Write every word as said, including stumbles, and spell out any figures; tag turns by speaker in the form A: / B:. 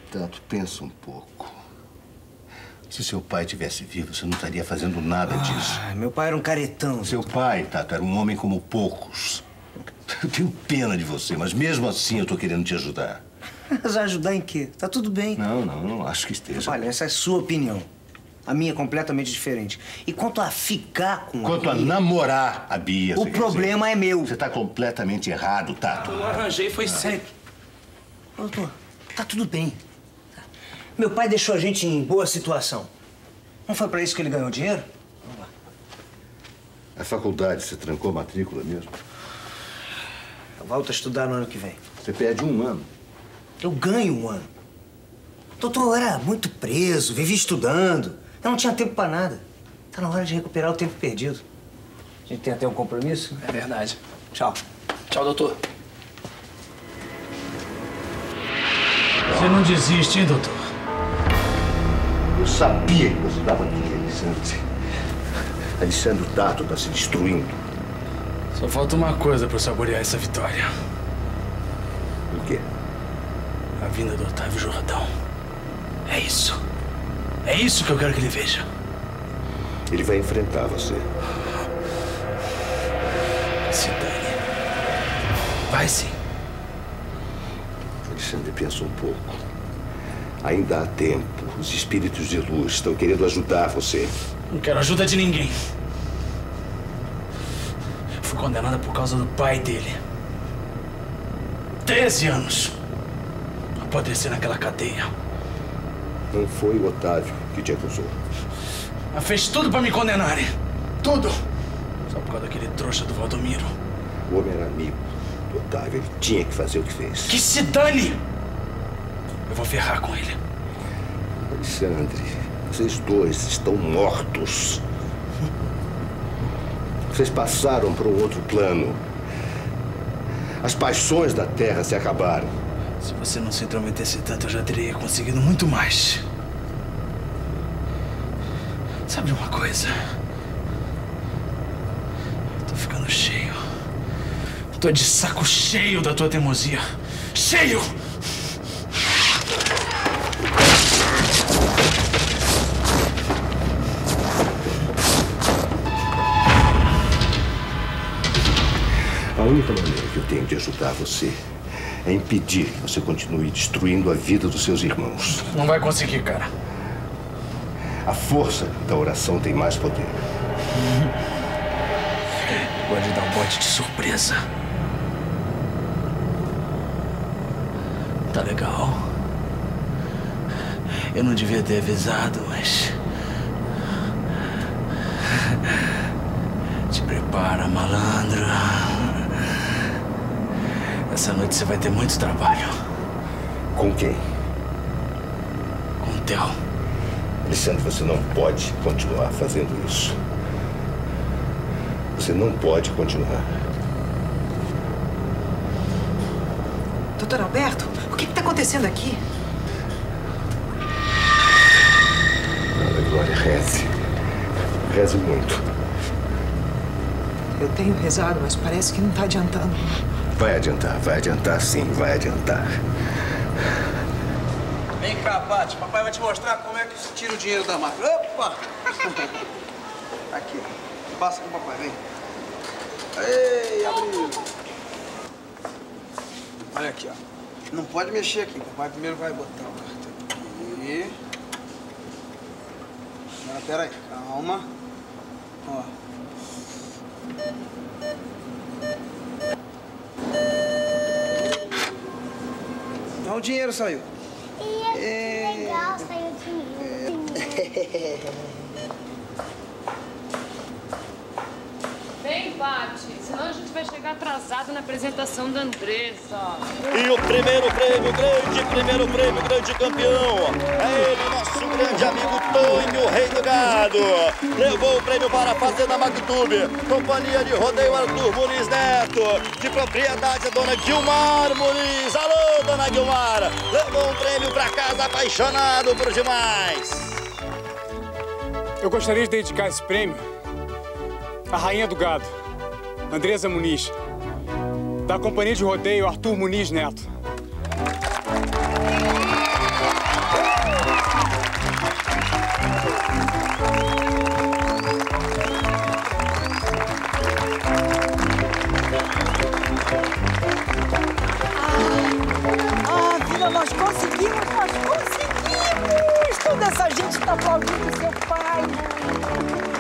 A: Tato, pensa um pouco. Se seu pai tivesse vivo, você não estaria fazendo nada disso.
B: Ah, meu pai era um caretão.
A: Seu pai, Tato, era um homem como poucos. Eu tenho pena de você, mas mesmo assim eu tô querendo te ajudar.
B: Mas ajudar em quê? Tá tudo bem.
A: Não, não, não acho que esteja.
B: Olha, essa é a sua opinião. A minha é completamente diferente. E quanto a ficar com
A: Quanto
B: a Bia...
A: a namorar a Bia...
B: O problema é meu.
A: Você tá completamente errado, Tato.
C: Eu arranjei, foi sério.
B: Doutor, tá tudo bem. Meu pai deixou a gente em boa situação. Não foi pra isso que ele ganhou dinheiro? Vamos lá.
A: A faculdade, você trancou a matrícula mesmo?
B: Eu volto a estudar no ano que vem.
A: Você perde um ano.
B: Eu ganho um ano. Doutor, eu era muito preso, vivia estudando. Eu não tinha tempo pra nada. Tá na hora de recuperar o tempo perdido. A gente tem até um compromisso?
C: É verdade.
B: Tchau.
C: Tchau, doutor.
D: Você não desiste, hein, doutor?
A: Eu sabia que você estava aqui, Alexandre. Alexandre, o Tato está se destruindo.
D: Só falta uma coisa para saborear essa vitória.
A: O quê?
D: A vinda do Otávio Jordão. É isso. É isso que eu quero que ele veja.
A: Ele vai enfrentar você.
D: Se dane. Vai sim.
A: Alexandre, pensa um pouco. Ainda há tempo. Os espíritos de luz estão querendo ajudar você.
D: Não quero ajuda de ninguém. Fui condenada por causa do pai dele. Treze anos. Apodrecer naquela cadeia.
A: Não foi o Otávio que te acusou.
D: Ela fez tudo pra me condenarem. Tudo. Só por causa daquele trouxa do Valdomiro.
A: O homem era amigo do Otávio. Ele tinha que fazer o que fez.
D: Que se dane! Eu vou ferrar com ele.
A: Alexandre, vocês dois estão mortos. Vocês passaram para um outro plano. As paixões da terra se acabaram.
D: Se você não se intrometesse tanto, eu já teria conseguido muito mais. Sabe uma coisa? Eu tô ficando cheio. Tô de saco cheio da tua teimosia. Cheio!
A: A única maneira que eu tenho de ajudar você é impedir que você continue destruindo a vida dos seus irmãos.
D: Não vai conseguir, cara.
A: A força da oração tem mais poder.
D: Pode dar um bote de surpresa. Tá legal. Eu não devia ter avisado, mas... Te prepara, malandro. Essa noite você vai ter muito trabalho.
A: Com quem?
D: Com o Theo.
A: Alexandre, você não pode continuar fazendo isso. Você não pode continuar.
E: Doutor Alberto, o que está acontecendo aqui?
A: Ana Glória, reze. Reze muito.
E: Eu tenho rezado, mas parece que não está adiantando.
A: Vai adiantar, vai adiantar sim, vai adiantar.
C: Vem cá, Paty. Papai vai te mostrar como é que se tira o dinheiro da máquina. Opa! Aqui. Passa com o papai, vem. Ei, abriu. Olha aqui, ó. Não pode mexer aqui. Papai primeiro vai botar o cartão aqui. Agora, pera aí. Calma. Ó. Olha o dinheiro saiu.
F: E é legal, saiu dinheiro.
G: Vem, Paty, senão a gente vai chegar atrasado na apresentação da Andressa.
H: E o primeiro prêmio, grande primeiro prêmio, grande campeão. É ele, nosso grande amigo Tonho, o rei do gado. Levou o prêmio para a Fazenda Mactube. Companhia de rodeio Arthur Muniz Neto. De propriedade a dona Guilmar Muniz. Alô, dona Guilmar. Levou um prêmio para casa, apaixonado por demais.
I: Eu gostaria de dedicar esse prêmio à rainha do gado, Andresa Muniz, da companhia de rodeio Arthur Muniz Neto.
J: Toda essa gente está aplaudindo seu pai.